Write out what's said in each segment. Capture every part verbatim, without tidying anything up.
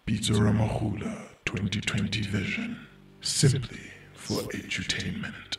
Pizzora Mahula twenty twenty Vision, simply for edutainment.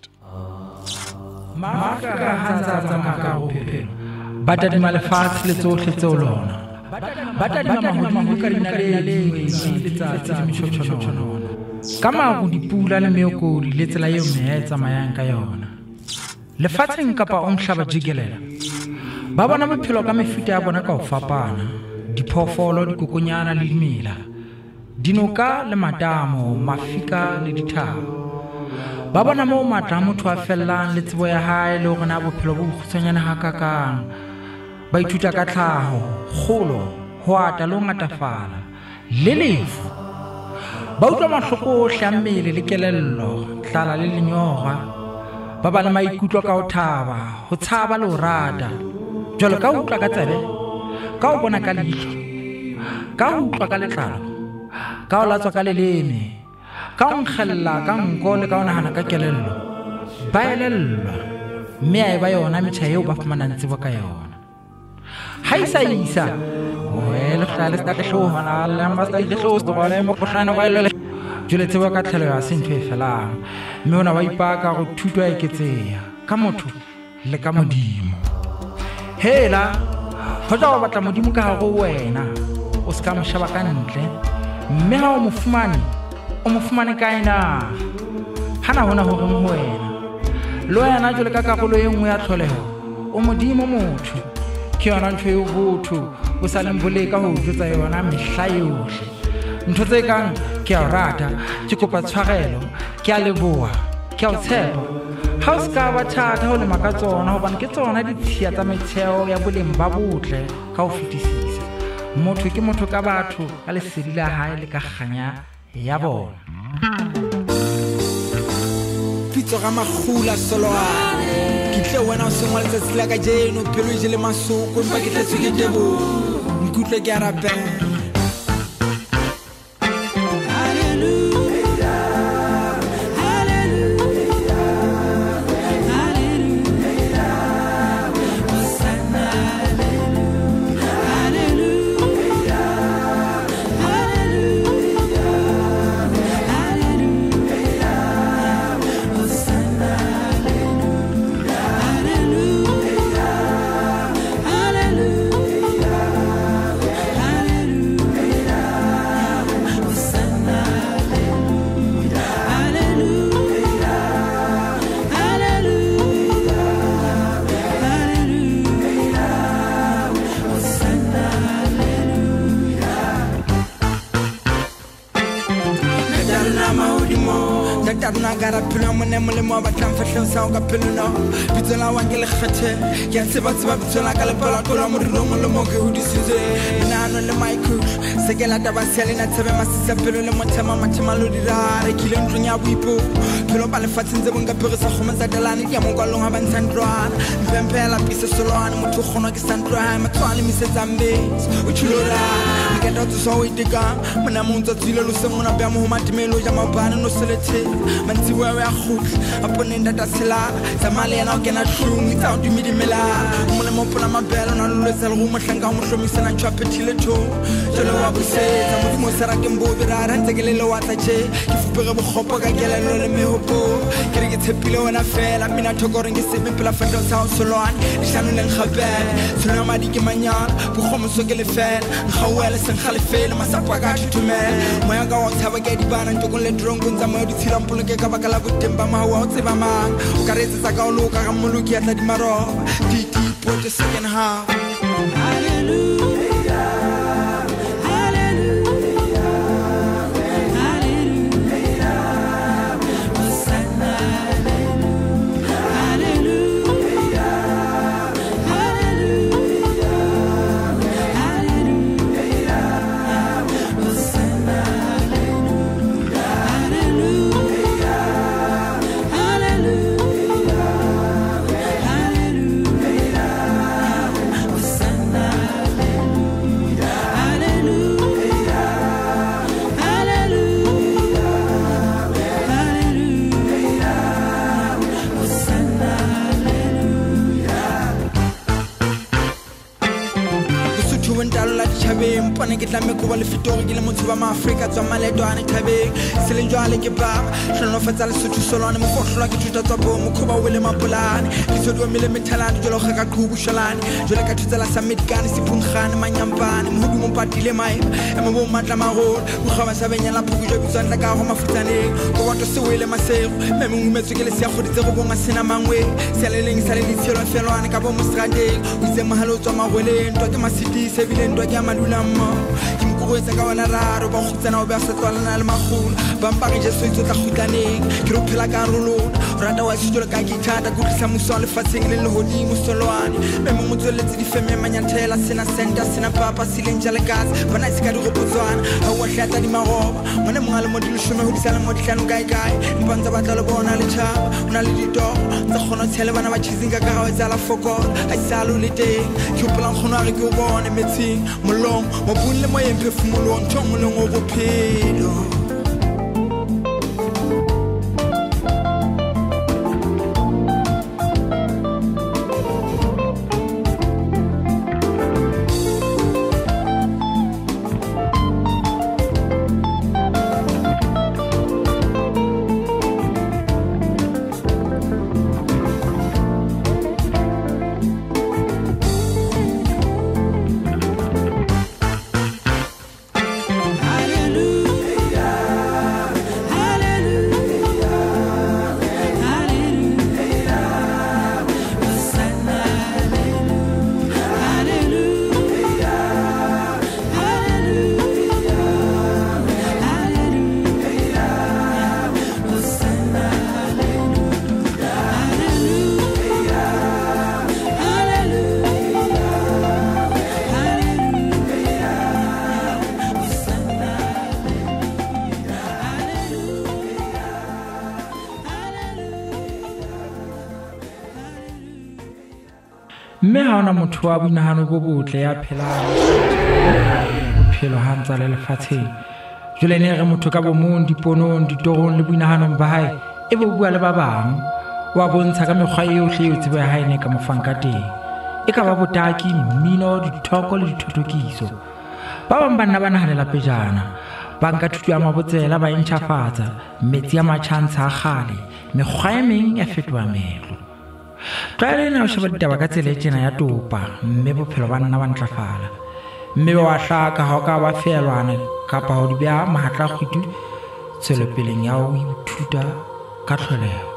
Maka hanza za maka upe bata di malefatshe le tsohle tse o lona bata di mahodimo ka dina le le letsatsi le mishotshotshona ka maru dipula le meokodi le tsela eo meya e tsamayang ka yona lefatsheng kapa o mhlaba jigelela ba bona bophelo ka mefuta ya bona ka ho fapana diphoofolo dikokonyana le dimela dinoka le matamo mafika le dithaba ba bona mo matla motho a fellang le tsebo ya hae le hore na bophelo bo kgutshwanyane hakakang ba ithuta ka tlhaho kgolo ho ata le ho ngatafala le lefu ba utlwa mahloko ohle a mmele le kelello tlala le lenyora ba ba le maikutlo ka ho thaba ho tshaba le ho rata jwalo ka utlwa ka tsebe ka ho bona ka leihlo ka ho utlwa ka letlalo ka ho latswa ka leleme ka ho nkgella ka nko le ka ho nahana ka kelello ba elellwa mme a e ba yona metjha eo ba fumanang tsebo ka yona ha isa isa wele hlale sta ke hlohana le masta ile hlosto ba le mo khohlana ba ile jule tsebo ka tlhelo ya sentho e felang mme ona ba ipaka go thutwa e ketseya ka motho le ka modimo hela ho tla ba batla modimo ka go wena o ska mo shaba ka ntle mme ha o mo fumane o mo fumane kae na hana hona hore mo wena lo yana jole ka karolo e nngwe ya tlholeho o modimo motho ke yona ntho e botho o sa le mboleka ho jotsa yona mehla yohle ntho tse kang ke a rata ke kopa tshwarelo ke a leboha ke a tshepa ha o ska ba thata ho le maka tsona hobane ke tsona ditshia tsa metheo ya boleng ba botle ka ho fetisisa motho ke motho ka batho ka lesedi la hae le ka kganya ya bona Pizzora Mahula soloane ke tle wena o sengwa letsatsi la ka jeno pelo je le masoko mpa ke tletse ke debo nkutlwe ke arabe Darna gara pilo mo ne mo le mo ba tlang fahleng sa o ka pilo no bitsola wa ke le kgethe ke a tseba tseba bitsola ka le pala tola mo rilo mo le mo ke hodisitse nano le michael se ke la taba se le na tsebe masisa pilo le mo tema mathema lo dirare ke le ntlo nya boipo pilo ba le fatsheng tse bonka pere sa khoma tsa dalane ke mo kwalong ha ba ntsandrwana mpempela pise solwane motho khona ke sandrwana matswane misetsambe o chulora ke ndo tso o itika mona mo ntsa tsile lo se mona ba mo matimelo ja mabana no selethe manzi wa wa khutla aponenda tasela zamale yana o kena hlung tsa o dumidimela mona mo pona mabelo na lo tsela go mohlanga mo hlomisana chapetile tho jelo wa busetsa mo mo sera ke mbobe ra rantse ke le lo watsa che ke fupere bokgopo ka kelelo le mehopo ke re ke tshepile wena fela mina thokore ke sebe pela fetlo sa o solwane le shano le nkgabela tsona madi ke manyana bokgomo so ke le fela ngawele se nghalefela masapa ka thutumela moya ka wa tshaba ke di bana ntoko le drongo ntsa mo di tshira mpolo ke ka baka la botemba mawa o tseba mang o ka retsa ka o lo ka ga moloki ya tla di maro di di pote second half hallelujah Hallelujah. ke tlame go ba le fitori ke le motho ba maafrika tswa maletwane thabeng se le jwale ke ba hlonofatsa le sotho solwane mo fohlola ke thuta tswa bo mo khoba wele mapolane ke tsodwa mele methalane jolo ga ka qhubu shalane jolo ka thutsela sa medikane siphungkhane manyampane mo mo patile mai e mo matla magolo go khaba sa benyela phuku jo bitswa ntla ka go mafutsaneng go boto se wele masego me mo ngumetse ke le se go ditse go bonga sena mangwe se le leng sa le ditshelo felwane ka bo mo strateng o itse mahalo tswa magweleng twa ke masiti se bileng twa ke amadulamo ke mkuwetsa ka wala raro ba khutsana o ba se tswalana le magolo ba mpa ke jeso itse tla khutlaneng ke ro phela ka rolona rata wa sitolo ka githata go tlisa muso le fatseng le le hodimo solwane me mo motsweletse di feme manyanthela sena center sena papa sileng jale gas bana se ka di go botswana ha wa hlata di maroba mona mongale mo di leshome ho disala mo dihlano kae kae mpanza batla le bona le tshaba una le ditoro tsa khona tshele bana ba chizinga ka ga etsa la fokol ha isalo le teng ke plan khona re ke o bone metsing molong mo bulle mo yemphefumulong thongolong o bophelo mme ha ona motho wa bonahano bo botle ya phelang bophelo ha ntsa le lefatsheng jole ne re motho ka bo mong diponong ditorong le bonahanong ba hae e bo bua le ba bang wa bontsha ka mekgwa e yohle e tsebe ha ene ka mofang ka teng e ka ba botaki mmino dithoko le dithothokiso ba bang banna ba nahanela pejana ba nka thuto ya mabotsela ba intšhafatsa metsi ya matšhantsha a kgale mekgwa e meng ya fetoa melo tlwaele na o sheba ditaba ka tsela e tjena ya topa mme bophelo ba nna ba ntlafala mme ba wa hlaka ha o ka ba feelwane kapa ho di beha mahatla kgwitu tswelopeleng ya ho ithuta ka tlholeho